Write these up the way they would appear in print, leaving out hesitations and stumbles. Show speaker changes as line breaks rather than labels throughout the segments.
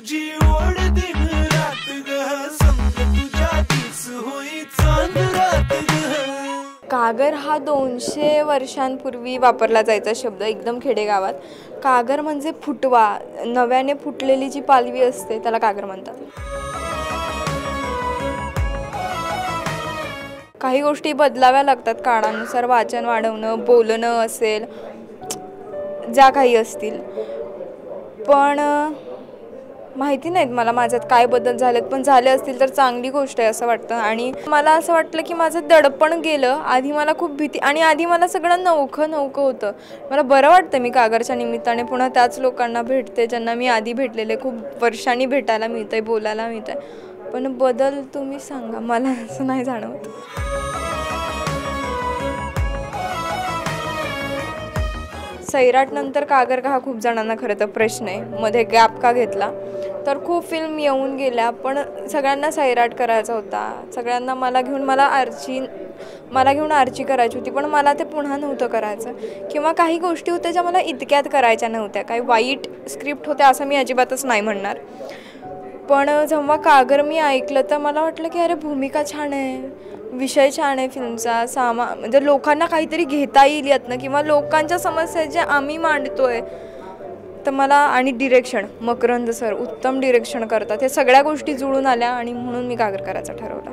तुझी ओढ दिन रात ग संग तुझ्या तीच होई चांद रात ग।
कागर हा 200 वर्षांपूर्वी वापरला जायचा शब्द एकदम खेडेगावात। कागर म्हणजे फुटवा, नव्याने फुटलेली जी पालवी असते त्याला कागर म्हणतात। काही गोष्टी बदलाव्या लागतात काळानुसार, वाचन वाढवणं, बोलणं असेल, ज्या काही असतील, पण माहिती नाहीत मला माझ्यात काय बदल झालेत, पण झाले असतील तर चांगली गोष्ट आहे असं वाटतं। आणि मला असं वाटलं की माझं दडपण गेलं। आधी मला खूप भीती आणि आधी मला सगळं नवखं होतं। मला बरं वाटतं मी कागरच्या निमित्ताने पुन्हा त्याच लोकांना भेटते ज्यांना मी आधी भेटलेले, खूप वर्षांनी भेटायला मिळतंय, बोलायला मिळतंय। पण बदल तुम्ही सांगा, मला असं नाही जाणवत। सैराट नंतर कागर का हा खूप जणांना खरं तर प्रश्न आहे। मध्ये गॅप का घेतला, तर खूप फिल्म येऊन गेल्या, पण सगळ्यांना सैराट करायचा होता। सगळ्यांना मला घेऊन आर्ची करायची होती, पण मला ते पुन्हा नव्हतं करायचं। किंवा काही गोष्टी होत्या ज्या मला इतक्यात करायच्या नव्हत्या। काही वाईट स्क्रिप्ट होत्या असं मी अजिबातच नाही म्हणणार, पण जेव्हा कागर मी ऐकलं तर मला वाटलं की अरे भूमिका छान आहे, विषय छान आहे फिल्मचा, म्हणजे लोकांना काहीतरी घेता येईल यातनं, किंवा लोकांच्या समस्या ज्या आम्ही मांडतोय। तर मला आणि डिरेक्शन, मकरंद सर उत्तम डिरेक्शन करतात, हे सगळ्या गोष्टी जुळून आल्या आणि म्हणून मी कागर करायचं ठरवलं।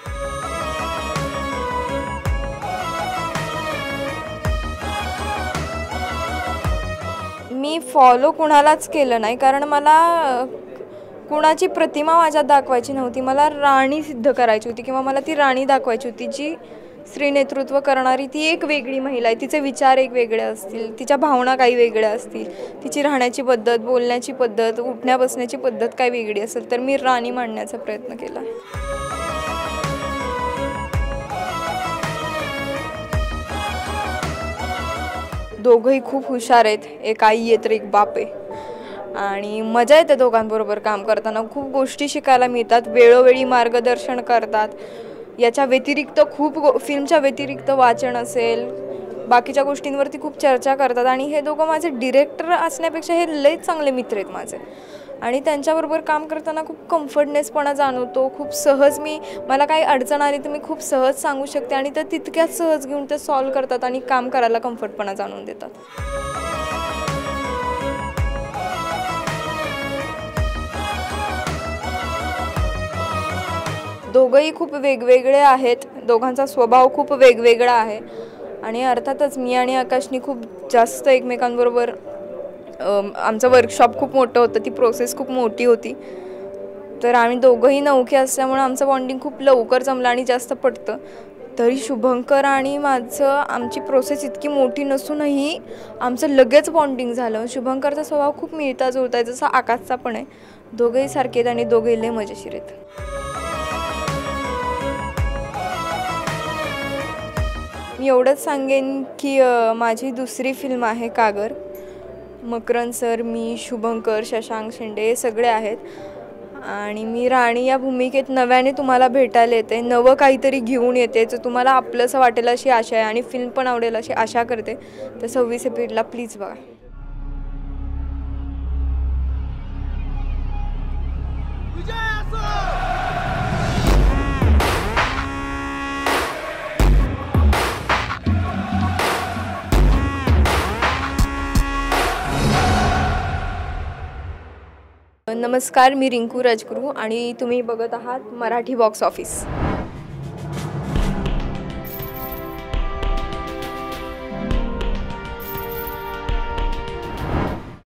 मी फॉलो कुणालाच केलं नाही, कारण मला कुणाची प्रतिमा माझ्यात दाखवायची नव्हती। मला राणी सिद्ध करायची होती, किंवा मला ती राणी दाखवायची होती जी स्त्री नेतृत्व करणारी, ती एक वेगळी महिला आहे। तिचे विचार एक वेगळे असतील, तिच्या भावना काही वेगळ्या असतील, तिची राहण्याची पद्धत, बोलण्याची पद्धत, उठण्या बसण्याची पद्धत काही वेगळी असेल, तर मी राणी मांडण्याचा प्रयत्न केला। दोघंही खूप हुशार आहेत, एक आई आहे तर एक बाप आहे, आणि मजा येते दोघांबरोबर काम करताना। खूप गोष्टी शिकायला मिळतात, वेळोवेळी मार्गदर्शन करतात। याच्या व्यतिरिक्त फिल्मच्या व्यतिरिक्त वाचन असेल, बाकीच्या गोष्टींवरती खूप चर्चा करतात। आणि हे दोघं माझे डिरेक्टर असण्यापेक्षा हे लयच चांगले मित्र आहेत माझे, आणि त्यांच्याबरोबर काम करताना खूप कम्फर्टनेसपणा जाणवतो। खूप सहज, मला काही अडचण आली तर मी खूप सहज सांगू शकते, आणि ते तितक्याच सहज घेऊन ते सॉल्व्ह करतात आणि काम करायला कम्फर्टपणा जाणवून देतात। दोघंही खूप वेगवेगळे आहेत, दोघांचा स्वभाव खूप वेगवेगळा आहे, आणि अर्थातच मी आणि आकाशनी खूप जास्त एकमेकांबरोबर, आमचं वर्कशॉप खूप मोठं होतं, ती प्रोसेस खूप मोठी होती। तर आम्ही दोघंही नवखे असल्यामुळे आमचं बॉन्डिंग खूप लवकर जमलं आणि जास्त पटतं। तरी शुभंकर आणि आमची प्रोसेस इतकी मोठी नसूनही आमचं लगेच बॉन्डिंग झालं। शुभंकरचा स्वभाव खूप मिळता जुळता आहे, जसा आकाशचा पण आहे। दोघंही सारखे आहेत आणि दोघंही लय मजेशीर आहेत। मी एवढंच सांगेन की माझी दुसरी फिल्म आहे कागर। मकरंद सर, मी, शुभंकर, शशांक शेंडे हे सगळे आहेत, आणि मी राणी या भूमिकेत नव्याने तुम्हाला भेटायला येते, नवं काहीतरी घेऊन येते, जो तुम्हाला आपलंसं वाटेल अशी आशा आहे, आणि फिल्म पण आवडेल अशी आशा करते। तर 26 एप्रिलला प्लीज बघा। नमस्कार, मी रिंकू राजगुरू आणि तुम्ही बघत आहात मराठी बॉक्स ऑफिस।